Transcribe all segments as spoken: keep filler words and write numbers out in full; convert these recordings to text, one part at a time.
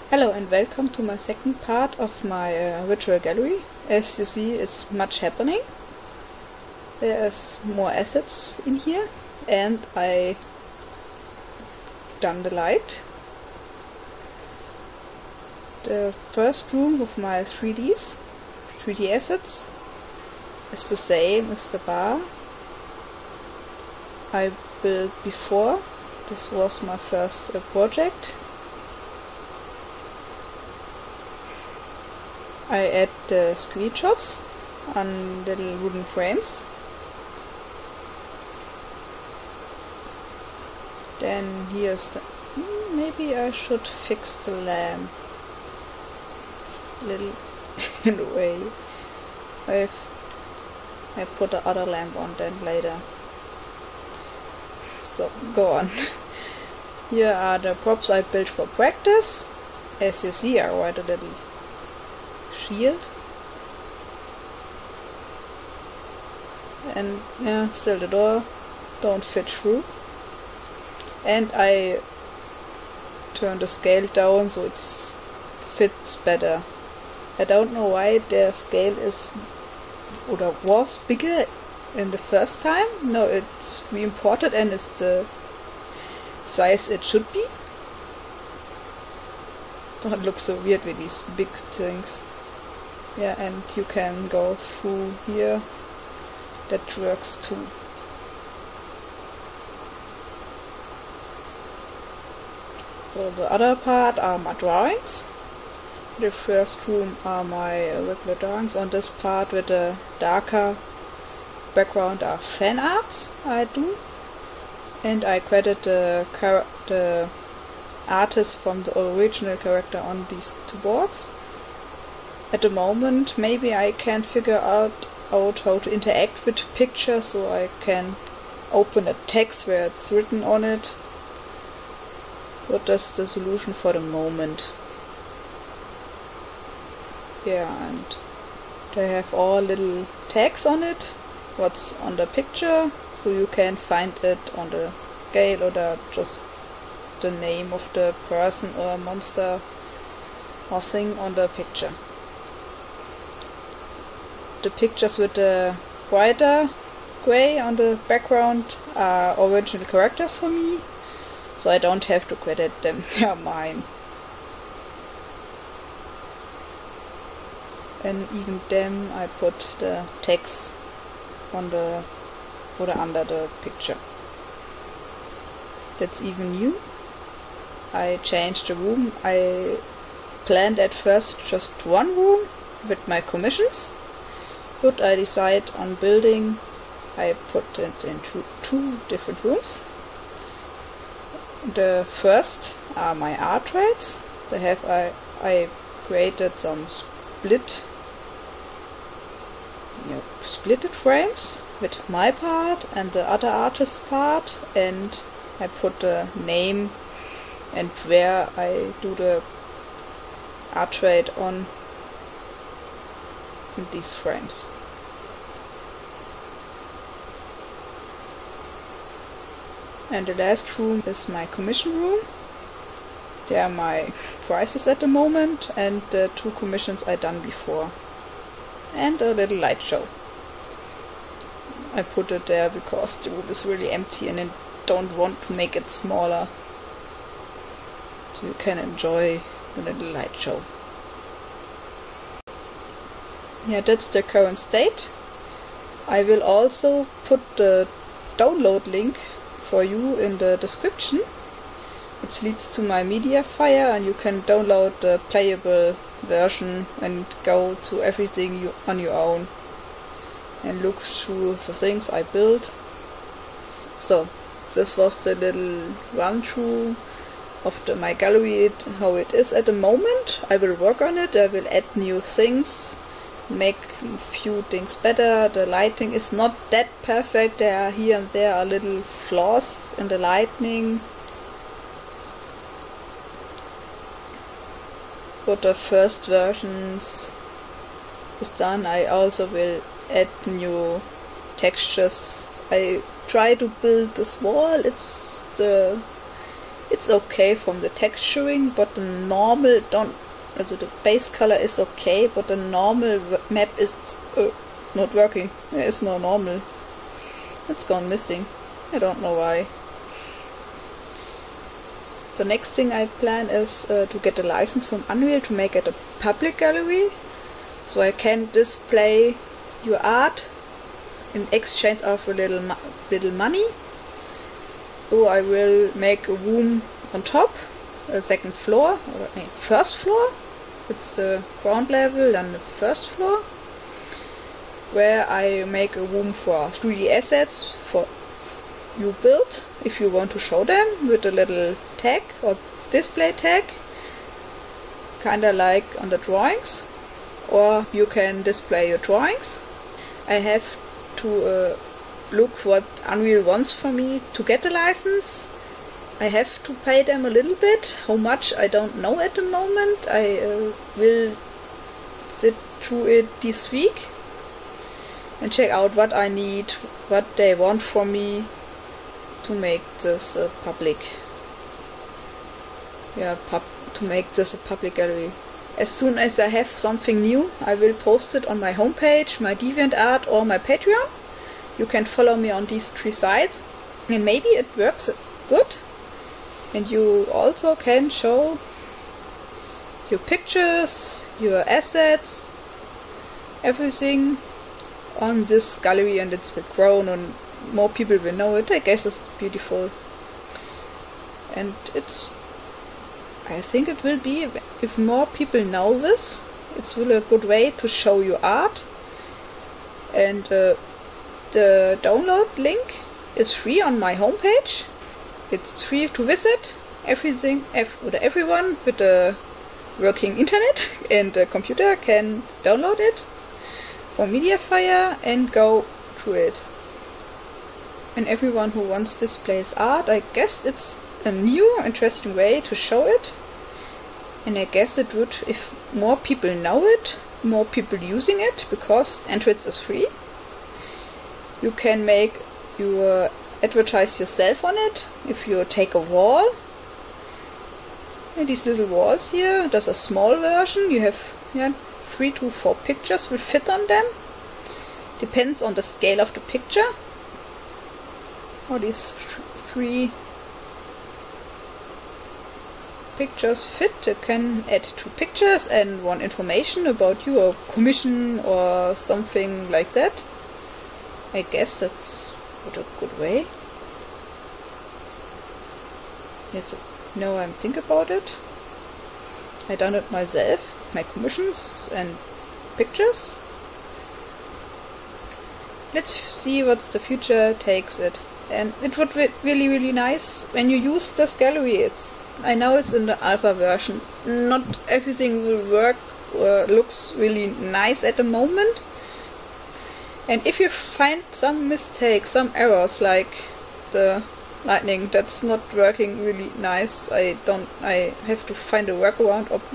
Hello and welcome to my second part of my uh, virtual gallery. As you see, it's much happening. There's more assets in here, and I done the light. The first room of my three Ds, three D assets, is the same as the bar I built before. This was my first uh, project. I add the screenshots on little wooden frames. Then here's the... maybe I should fix the lamp. It's a little in the way. I've, I put the other lamp on then later. So, go on. Here are the props I built for practice. As you see, I write a little shield, and yeah, still the door don't fit through, and I turn the scale down so it fits better. I don't know why the scale is or was bigger in the first time. No, it's re-imported and it's the size it should be. Don't look so weird with these big things. Yeah, and you can go through here. That works too. So the other part are my drawings. The first room are my regular drawings. On this part with the darker background are fan arts I do. And I credit the, the artist from the original character on these two boards. At the moment, maybe I can figure out, out how to interact with the picture, so I can open a text where it's written on it. What is the solution for the moment? Yeah, and they have all little tags on it, what's on the picture, so you can find it on the scale or the, just the name of the person or monster or thing on the picture. The pictures with the brighter gray on the background are original characters for me, so I don't have to credit them, they are mine. And even them I put the text on the or under the picture. That's even new. I changed the room. I planned at first just one room with my commissions, but I decided on building. I put it into two different rooms. The first are my art rights. They have I I created some split you know, splitted frames with my part and the other artist's part, and I put the name and where I do the art trade on these frames. And the last room is my commission room. They are my prices at the moment, and the two commissions I done before. And a little light show. I put it there because the room is really empty and I don't want to make it smaller, so you can enjoy the little light show. Yeah, that's the current state. I will also put the download link for you in the description. It leads to my Mediafire, and you can download the playable version and go to everything you, on your own and look through the things I built. So this was the little run through of the, my gallery, it, how it is at the moment. I will work on it, I will add new things, make a few things better. The lighting is not that perfect, there are here and there are little flaws in the lighting. But the first versions is done. I also will add new textures. I try to build this wall. It's the It's okay from the texturing, but the normal don't. Also the base color is okay, but the normal map is uh, not working. There is no normal. It's gone missing. I don't know why. The next thing I plan is uh, to get a license from Unreal to make it a public gallery, so I can display your art in exchange of a little mo little money. So I will make a room on top, a second floor, or no, first floor. It's the ground level and the first floor, where I make a room for three D assets for you build, if you want to show them, with a little tag or display tag, kinda like on the drawings, or you can display your drawings. I have to uh, look what Unreal wants for me to get a license. I have to pay them a little bit. How much I don't know at the moment. I uh, will sit through it this week and check out what I need, what they want from me to make this uh, public. Yeah, pub to make this a public gallery. As soon as I have something new, I will post it on my homepage, my DeviantArt or my Patreon. You can follow me on these three sites, and maybe it works good. And you also can show your pictures, your assets, everything on this gallery, and it's will grow and more people will know it. I guess it's beautiful. And it's, I think it will be, if more people know this, it's really a good way to show your art. And uh, the download link is free on my homepage. It's free to visit. Everything, ev everyone with a working internet and a computer can download it from Mediafire and go through it. And everyone who wants displays art, I guess it's a new interesting way to show it. And I guess it would, if more people know it, more people using it, because entrance is free. You can make your advertise yourself on it. If you take a wall, and these little walls here, there's a small version. You have yeah, three to four pictures will fit on them. Depends on the scale of the picture. All these th three pictures fit. You can add two pictures and one information about you, or commission or something like that. I guess that's a good way. Jetzt, now I'm thinking about it. I done it myself, my commissions and pictures. Let's see what the future takes it. And it would be really really nice when you use this gallery. It's, I know it's in the alpha version. Not everything will work or looks really nice at the moment. And if you find some mistakes, some errors, like the lightning that's not working really nice, I don't. I have to find a workaround of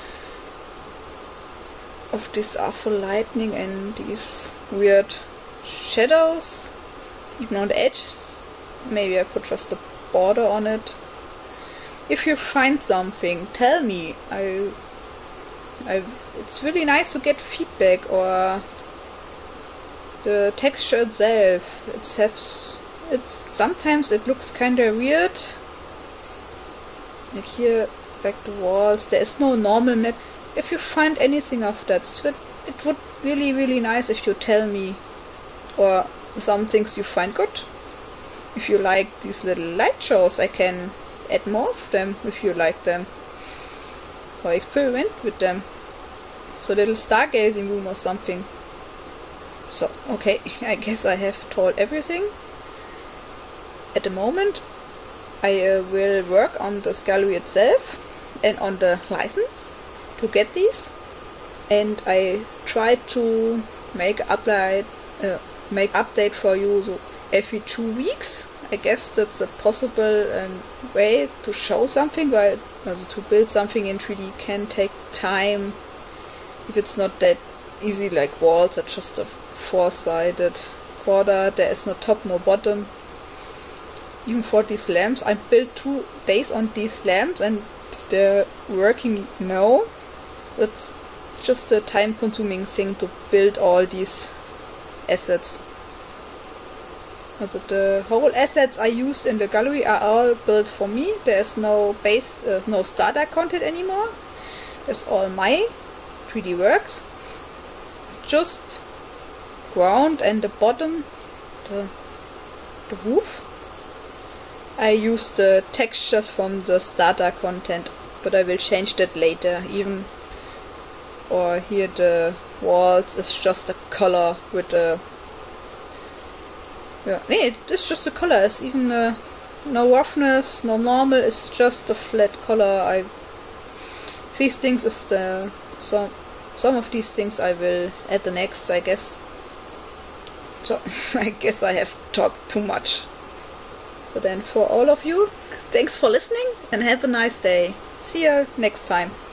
of this awful lightning and these weird shadows, even on the edges. Maybe I put just a border on it. If you find something, tell me. I, I. It's really nice to get feedback, or the texture itself. It has. It's sometimes it looks kinda weird. Like here, back the walls. There is no normal map. If you find anything of that, it would really really nice if you tell me. Or some things you find good. If you like these little light shows, I can add more of them if you like them. Or experiment with them. So little stargazing room or something. So, okay, I guess I have told everything. At the moment, I uh, will work on this gallery itself and on the license to get these. And I try to make update, uh, make update for you so every two weeks. I guess that's a possible um, way to show something, while also to build something in three D can take time if it's not that easy, like walls are just a four-sided quarter, there is no top, no bottom. even for these lamps. I built two days on these lamps and they're working now. So it's just a time consuming thing to build all these assets. Also the whole assets I used in the gallery are all built for me. There's no base, there's no starter content anymore. It's all my three D works. Just ground and the bottom, the, the roof. I use the textures from the starter content, but I will change that later. Even or here the walls is just a color with a yeah, nee, it's just a color. It's even uh, no roughness, no normal. It's just a flat color. I these things is the some some of these things I will add the next, I guess. So I guess I have talked too much. So then for all of you, thanks for listening and have a nice day. See you next time.